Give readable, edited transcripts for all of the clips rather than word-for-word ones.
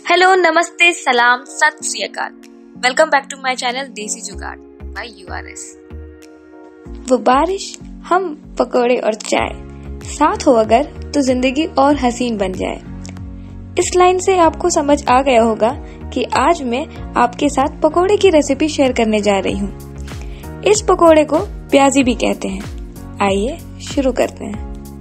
Hello, नमस्ते, सलाम, Sat Shri Akal. Welcome back to my channel desi jugaad bye URS. वो बारिश, हम पकोड़े और चाय, साथ हो अगर तो जिंदगी और हसीन बन जाए। इस लाइन से आपको समझ आ गया होगा कि आज मैं आपके साथ पकोड़े की रेसिपी शेयर करने जा रही हूँ। इस पकोड़े को प्याजी भी कहते हैं। आइए शुरू करते हैं।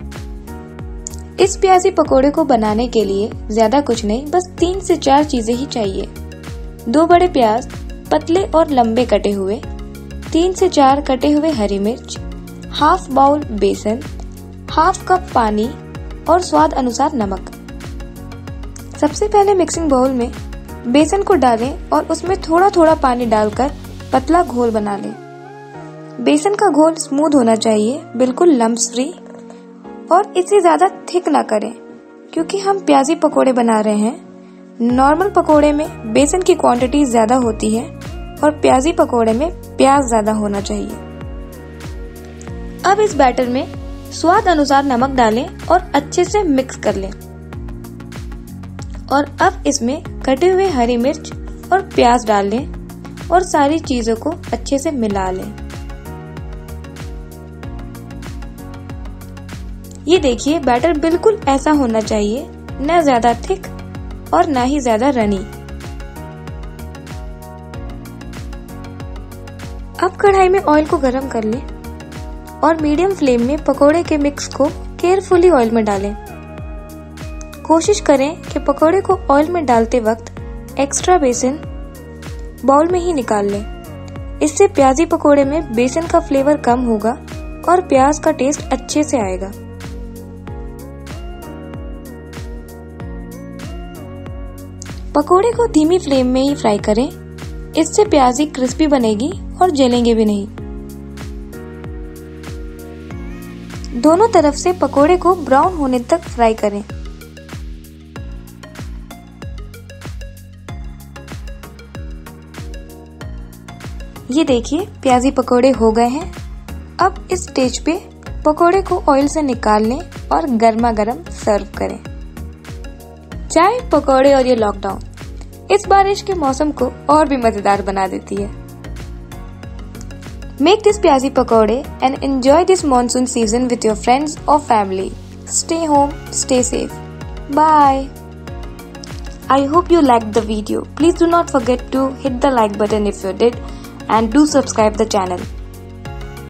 इस प्याजी पकोड़े को बनाने के लिए ज्यादा कुछ नहीं, बस 3 से 4 चीजें ही चाहिए। 2 बड़े प्याज पतले और लंबे कटे हुए, 3 से 4 कटे हुए हरी मिर्च, हाफ बाउल बेसन, हाफ कप पानी और स्वाद अनुसार नमक। सबसे पहले मिक्सिंग बाउल में बेसन को डालें और उसमें थोड़ा थोड़ा पानी डालकर पतला घोल बना लें। बेसन का घोल स्मूथ होना चाहिए, बिल्कुल लम्प्स फ्री, और इसे ज्यादा थिक ना करें क्योंकि हम प्याजी पकोड़े बना रहे हैं। नॉर्मल पकोड़े में बेसन की क्वांटिटी ज्यादा होती है और प्याजी पकोड़े में प्याज ज्यादा होना चाहिए। अब इस बैटर में स्वाद अनुसार नमक डालें और अच्छे से मिक्स कर लें। और अब इसमें कटे हुए हरी मिर्च और प्याज डाल लें और सारी चीजों को अच्छे से मिला लें। ये देखिए, बैटर बिल्कुल ऐसा होना चाहिए, न ज्यादा थिक और न ही ज्यादा रनी। अब कढ़ाई में ऑयल को गरम कर लें और मीडियम फ्लेम में पकोड़े के मिक्स को केयरफुली ऑयल में डालें। कोशिश करें कि पकोड़े को ऑयल में डालते वक्त एक्स्ट्रा बेसन बाउल में ही निकाल लें। इससे प्याजी पकोड़े में बेसन का फ्लेवर कम होगा और प्याज का टेस्ट अच्छे से आएगा। पकोड़े को धीमी फ्लेम में ही फ्राई करें, इससे प्याजी क्रिस्पी बनेगी और जलेंगे भी नहीं। दोनों तरफ से पकोड़े को ब्राउन होने तक फ्राई करें। ये देखिए, प्याजी पकोड़े हो गए हैं। अब इस स्टेज पे पकोड़े को ऑयल से निकाल लें और गर्मा गर्म सर्व करें। चाय, पकोड़े और ये लॉकडाउन इस बारिश के मौसम को और भी मजेदार बना देती है। Make this प्याजी पकोड़े and enjoy this monsoon season with your friends or family. Stay home, stay safe. Bye. I hope you liked the video. Please do not forget to hit the like button if you did and do subscribe the channel.